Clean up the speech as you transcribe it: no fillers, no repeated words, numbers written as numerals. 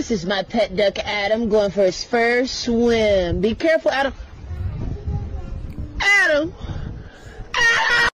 This is my pet duck, Adam, going for his first swim. Be careful, Adam.